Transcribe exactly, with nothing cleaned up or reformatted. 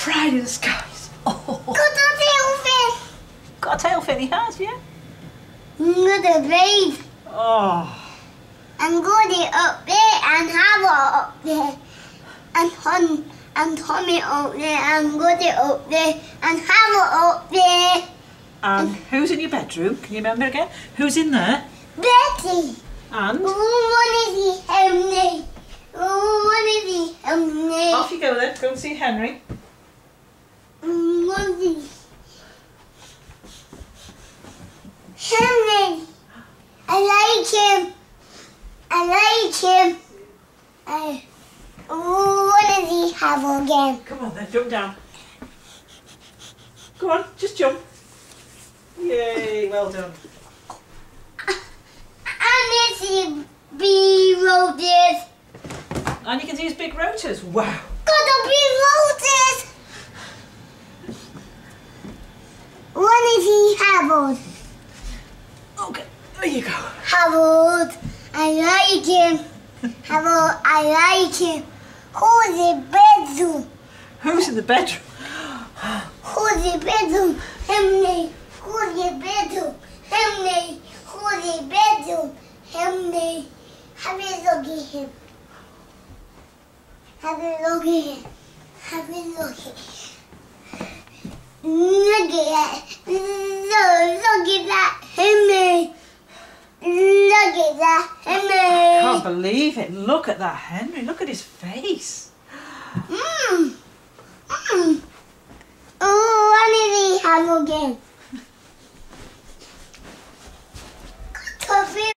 Pride in the skies. Oh. Got a tail fin. Got a tail fin, he has, yeah? Got a babe. Oh. And got it up there and have it up there. And Tom, and Tommy up there and got it up there and have it up there. And who's in your bedroom? Can you remember again? Who's in there? Betty. And? Oh, what is he, Henry? Oh, what is he, Henry? Off you go then, go and see Henry. Mm, what is he? Henry. I like him. I like him. I, oh, what does he have again? Come on then, jump down. Go on, just jump. Yay, well done. I miss you, bee roses. And you can see his big rotors. Wow. Got a bee roses. What does he have? Okay, there you go. Harold, I like him. Harold, I like him. Who's the bedroom? Who's in the bedroom? Who's the bedroom? Henry. Who's the bedroom? Henry. Who's the bedroom? Henry. Have a look at him. Have a look at him. Have a look at him. Look at that. Look, look at that. Henry. Look at that, Henry. I can't believe it. Look at that, Henry. Look at his face. Mmm. Mmm. Oh, what did he have again?